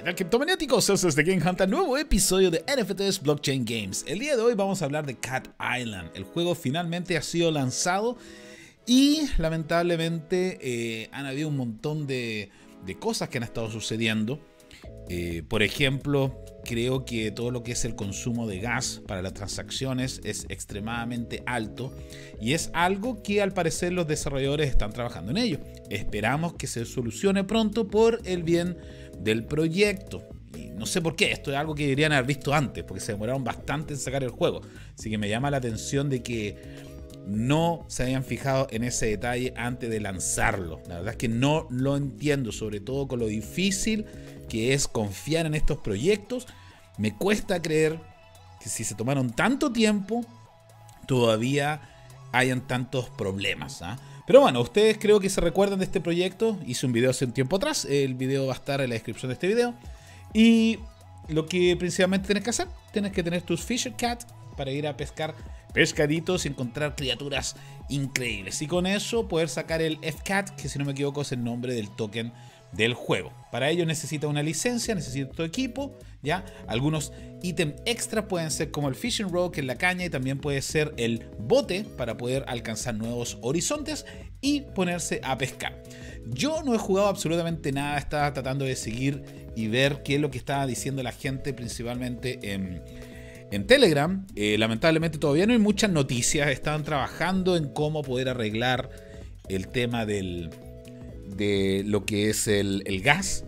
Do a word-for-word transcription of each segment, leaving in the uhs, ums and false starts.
tal, criptomaniáticos? Soy de Game Hunter, nuevo episodio de N F Ts Blockchain Games. El día de hoy vamos a hablar de Cat Island. El juego finalmente ha sido lanzado y lamentablemente eh, han habido un montón de, de cosas que han estado sucediendo. Eh, por ejemplo, creo que todo lo que es el consumo de gas para las transacciones es extremadamente alto y es algo que al parecer los desarrolladores están trabajando en ello. Esperamos que se solucione pronto por el bien del proyecto. Y no sé por qué, esto es algo que deberían haber visto antes, porque se demoraron bastante en sacar el juego. Así que me llama la atención de que no se hayan fijado en ese detalle antes de lanzarlo. La verdad es que no lo entiendo, sobre todo con lo difícil que es confiar en estos proyectos. Me cuesta creer que si se tomaron tanto tiempo, todavía hayan tantos problemas, ¿eh? Pero bueno, ustedes creo que se recuerdan de este proyecto. Hice un video hace un tiempo atrás. El video va a estar en la descripción de este video. Y lo que principalmente tienes que hacer, tienes que tener tus Fisher Cat para ir a pescar pescaditos y encontrar criaturas increíbles. Y con eso poder sacar el F CAT, que si no me equivoco es el nombre del token del juego. Para ello necesita una licencia, necesita tu equipo, ¿ya? Algunos ítems extra pueden ser como el fishing rod, que es la caña, y también puede ser el bote para poder alcanzar nuevos horizontes y ponerse a pescar. Yo no he jugado absolutamente nada, estaba tratando de seguir y ver qué es lo que estaba diciendo la gente, principalmente en, en Telegram. Eh, lamentablemente todavía no hay muchas noticias, estaban trabajando en cómo poder arreglar el tema del... de lo que es el, el gas,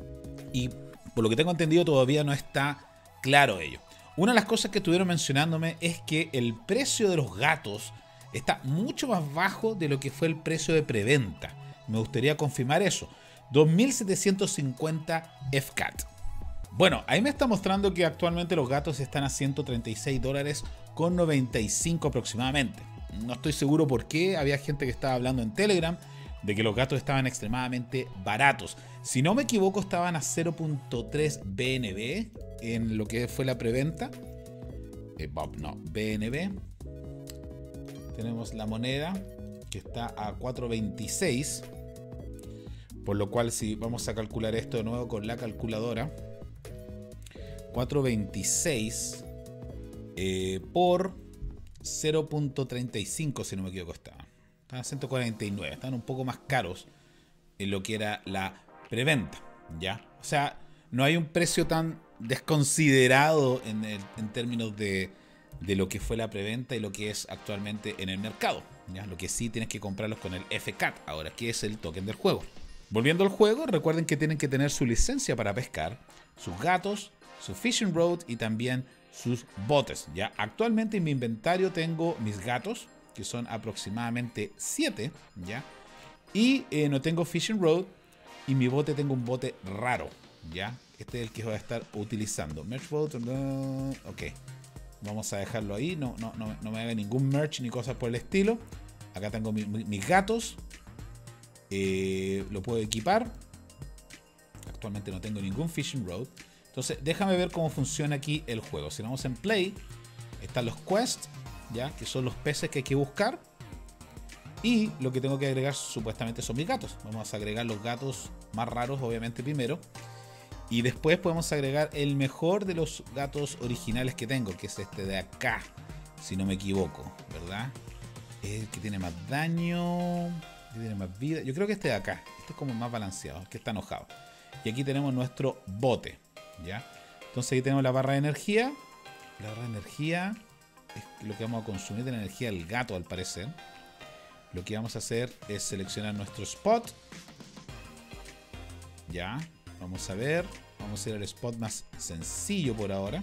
y por lo que tengo entendido todavía no está claro ello. Una de las cosas que estuvieron mencionándome es que el precio de los gatos está mucho más bajo de lo que fue el precio de preventa. Me gustaría confirmar eso. dos mil setecientos cincuenta F CAT. Bueno, ahí me está mostrando que actualmente los gatos están a ciento treinta y seis dólares con noventa y cinco aproximadamente. No estoy seguro por qué. Había gente que estaba hablando en Telegram de que los gatos estaban extremadamente baratos. Si no me equivoco, estaban a cero punto tres B N B en lo que fue la preventa. Eh, Bob, no, B N B. Tenemos la moneda que está a cuatro veintiséis. Por lo cual, si vamos a calcular esto de nuevo con la calculadora, cuatro veintiséis eh, por cero punto treinta y cinco, si no me equivoco, estaba. Están a ciento cuarenta y nueve, están un poco más caros en lo que era la preventa, ¿ya? O sea, no hay un precio tan desconsiderado en, el, en términos de, de lo que fue la preventa y lo que es actualmente en el mercado, ¿ya? Lo que sí tienes que comprarlos con el F CAT, ahora, que es el token del juego. Volviendo al juego, recuerden que tienen que tener su licencia para pescar, sus gatos, su fishing rod y también sus botes, ¿ya? Actualmente en mi inventario tengo mis gatos, que son aproximadamente siete, ¿ya? Y eh, no tengo fishing rod, y mi bote tengo un bote raro, ¿ya? Este es el que voy a estar utilizando. Merch boat, no, ok. Vamos a dejarlo ahí, no, no, no, no me haga ningún merch ni cosas por el estilo. Acá tengo mi, mi, mis gatos. Eh, lo puedo equipar. Actualmente no tengo ningún fishing rod. Entonces déjame ver cómo funciona aquí el juego. Si vamos en play, están los quests, ¿ya? Que son los peces que hay que buscar. Y lo que tengo que agregar supuestamente son mis gatos. Vamos a agregar los gatos más raros, obviamente, primero. Y después podemos agregar el mejor de los gatos originales que tengo, que es este de acá, si no me equivoco, ¿verdad? Es el que tiene más daño, que tiene más vida. Yo creo que este de acá, este es como más balanceado, el que está enojado. Y aquí tenemos nuestro bote, ¿ya? Entonces aquí tenemos la barra de energía. La barra de energía es lo que vamos a consumir de la energía del gato, al parecer. Lo que vamos a hacer es seleccionar nuestro spot. Ya, vamos a ver. Vamos a ir al spot más sencillo por ahora.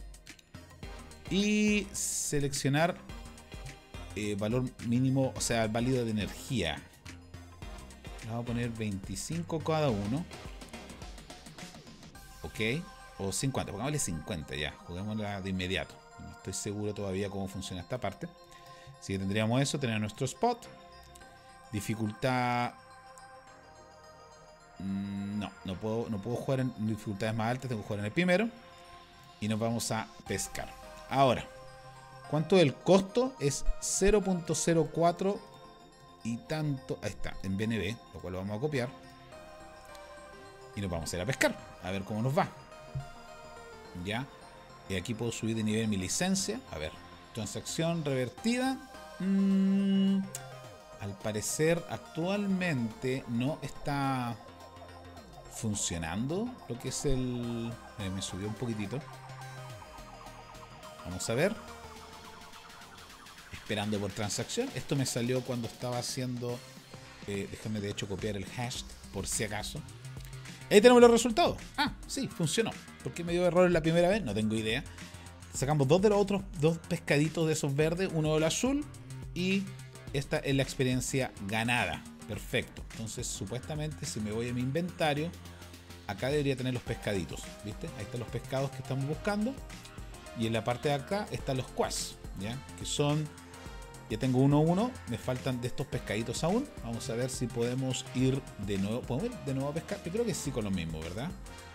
Y seleccionar eh, valor mínimo, o sea, válido de energía. Vamos a poner veinticinco cada uno. Ok, o cincuenta, pongámosle cincuenta ya. Juguémosla de inmediato. No estoy seguro todavía cómo funciona esta parte. Así que tendríamos eso, tener nuestro spot. Dificultad... No, no puedo, no puedo jugar en dificultades más altas, tengo que jugar en el primero. Y nos vamos a pescar. Ahora, ¿cuánto es el costo? Es cero punto cero cuatro y tanto. Ahí está, en B N B, lo cual lo vamos a copiar. Y nos vamos a ir a pescar, a ver cómo nos va. Ya. Y aquí puedo subir de nivel mi licencia. A ver, transacción revertida. Mm, al parecer actualmente no está funcionando lo que es el... Eh, me subió un poquitito. Vamos a ver. Esperando por transacción. Esto me salió cuando estaba haciendo... Eh, déjame de hecho copiar el hash por si acaso. Ahí tenemos los resultados. Ah, sí, funcionó. ¿Por qué me dio error la primera vez? No tengo idea. Sacamos dos de los otros, dos pescaditos de esos verdes, uno del azul. Y esta es la experiencia ganada. Perfecto. Entonces, supuestamente, si me voy a mi inventario, acá debería tener los pescaditos. ¿Viste? Ahí están los pescados que estamos buscando. Y en la parte de acá están los quas, ¿ya? Que son... Ya tengo uno a uno, me faltan de estos pescaditos aún. Vamos a ver si podemos ir de nuevo. ¿Podemos ir de nuevo a pescar? Yo creo que sí con lo mismo, ¿verdad?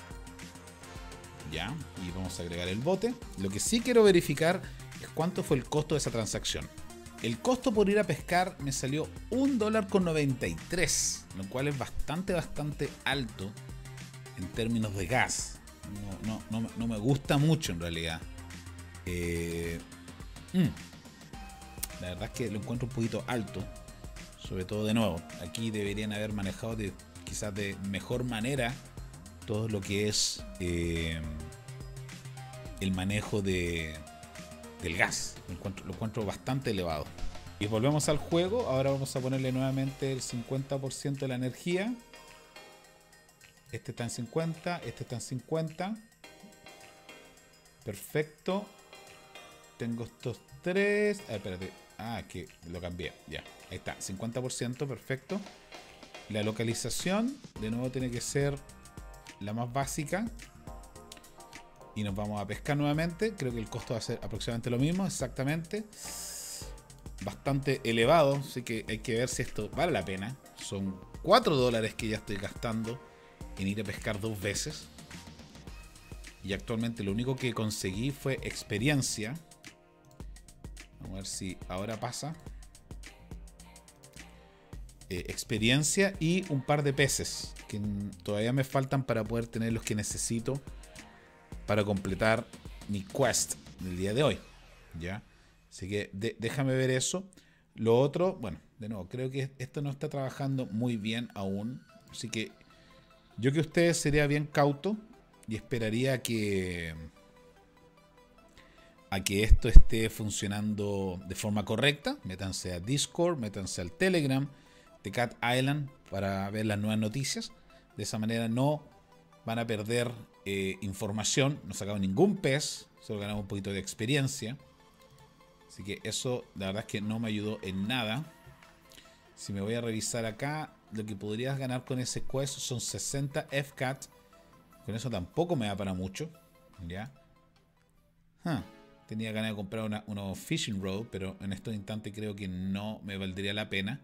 Ya, y vamos a agregar el bote. Lo que sí quiero verificar es cuánto fue el costo de esa transacción. El costo por ir a pescar me salió un dólar con noventa y tres, lo cual es bastante, bastante alto en términos de gas. No, no, no, no me gusta mucho en realidad. Eh... Mm. La verdad es que lo encuentro un poquito alto. Sobre todo de nuevo. Aquí deberían haber manejado de, quizás de mejor manera todo lo que es eh, el manejo de, del gas. Lo encuentro, lo encuentro bastante elevado. Y volvemos al juego. Ahora vamos a ponerle nuevamente el cincuenta por ciento de la energía. Este está en cincuenta. Este está en cincuenta. Perfecto. Tengo estos tres. Ah, espérate. Ah, que lo cambié. Ya. Ahí está. cincuenta por ciento. Perfecto. La localización. De nuevo tiene que ser la más básica. Y nos vamos a pescar nuevamente. Creo que el costo va a ser aproximadamente lo mismo. Exactamente. Bastante elevado. Así que hay que ver si esto vale la pena. Son cuatro dólares que ya estoy gastando en ir a pescar dos veces. Y actualmente lo único que conseguí fue experiencia. Vamos a ver si ahora pasa. Eh, experiencia y un par de peces que todavía me faltan para poder tener los que necesito para completar mi quest del día de hoy. ¿Ya? Así que de, déjame ver eso. Lo otro, bueno, de nuevo, creo que esto no está trabajando muy bien aún. Así que yo que ustedes sería bien cauto y esperaría que... a que esto esté funcionando de forma correcta. Métanse a Discord, métanse al Telegram de Cat Island para ver las nuevas noticias. De esa manera no van a perder eh, información. No sacamos ningún pez, solo ganamos un poquito de experiencia. Así que eso la verdad es que no me ayudó en nada. Si me voy a revisar acá, lo que podrías ganar con ese quest son sesenta F C A T. Con eso tampoco me da para mucho. ¿Ya? Huh. Tenía ganas de comprar una, unos Fishing Rod, pero en estos instantes creo que no me valdría la pena.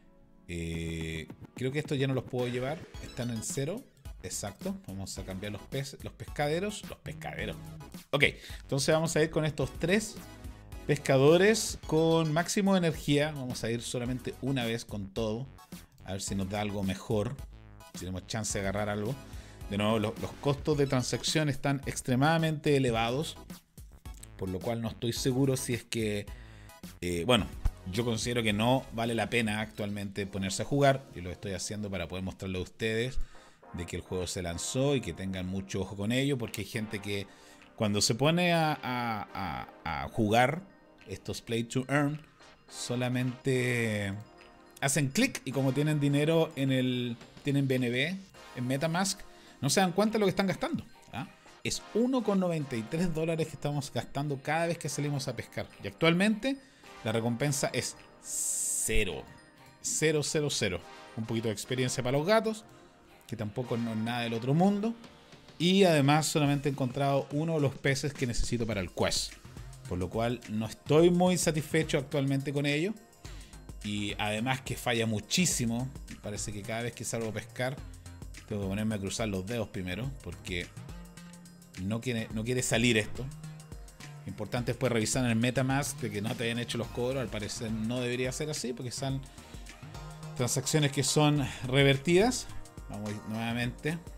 Eh, creo que estos ya no los puedo llevar. Están en cero. Exacto. Vamos a cambiar los peces, los pescaderos. Los pescaderos. Ok. Entonces vamos a ir con estos tres pescadores con máximo de energía. Vamos a ir solamente una vez con todo. A ver si nos da algo mejor. Si tenemos chance de agarrar algo. De nuevo, los, los costos de transacción están extremadamente elevados. Por lo cual no estoy seguro si es que... Eh, bueno, yo considero que no vale la pena actualmente ponerse a jugar. Y lo estoy haciendo para poder mostrarle a ustedes de que el juego se lanzó y que tengan mucho ojo con ello. Porque hay gente que cuando se pone a, a, a, a jugar estos Play to Earn, solamente hacen clic y como tienen dinero en el... tienen B N B en MetaMask, no se dan cuenta de lo que están gastando. ¿Ah? Es uno con noventa y tres dólares que estamos gastando cada vez que salimos a pescar. Y actualmente la recompensa es cero. Cero, cero, cero. Un poquito de experiencia para los gatos, que tampoco no es nada del otro mundo. Y además solamente he encontrado uno de los peces que necesito para el quest. Por lo cual no estoy muy satisfecho actualmente con ello. Y además que falla muchísimo. Parece que cada vez que salgo a pescar tengo que ponerme a cruzar los dedos primero, porque no quiere, no quiere salir esto. Importante después revisar en el MetaMask de que no te hayan hecho los cobros. Al parecer no debería ser así, porque son transacciones que son revertidas. Vamos nuevamente.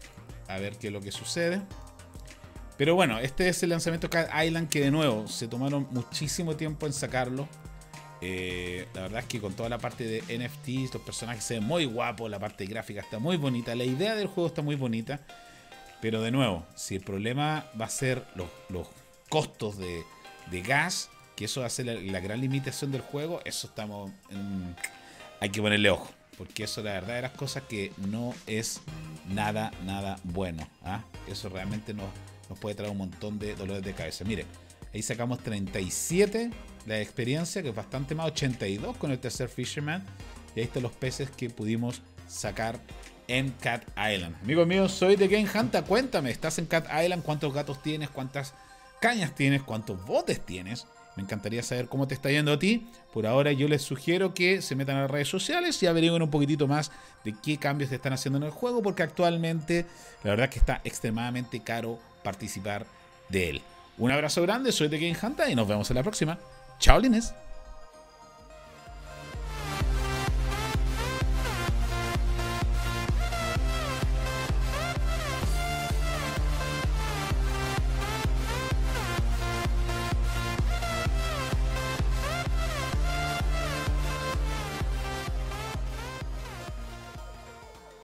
a ver qué es lo que sucede. Pero bueno, este es el lanzamiento de Cat Island, que de nuevo se tomaron muchísimo tiempo en sacarlo. Eh, la verdad es que con toda la parte de N F Ts, los personajes se ven muy guapos, la parte gráfica está muy bonita, la idea del juego está muy bonita. Pero de nuevo, si el problema va a ser los, los costos de, de gas, que eso va a ser la, la gran limitación del juego, eso estamos en, hay que ponerle ojo. Porque eso la verdad de las cosas que no es nada, nada bueno. ¿Ah? Eso realmente nos, nos puede traer un montón de dolores de cabeza. Mire, ahí sacamos treinta y siete la experiencia, que es bastante más, ochenta y dos con el tercer Fisherman. Y ahí están los peces que pudimos sacar en Cat Island. Amigos míos, soy de Game Hunter. Cuéntame, ¿estás en Cat Island? ¿Cuántos gatos tienes? ¿Cuántas cañas tienes? ¿Cuántos botes tienes? Me encantaría saber cómo te está yendo a ti. Por ahora yo les sugiero que se metan a las redes sociales y averigüen un poquitito más de qué cambios se están haciendo en el juego, porque actualmente la verdad es que está extremadamente caro participar de él. Un abrazo grande, soy de Game Hunter y nos vemos en la próxima. Chao, Lines.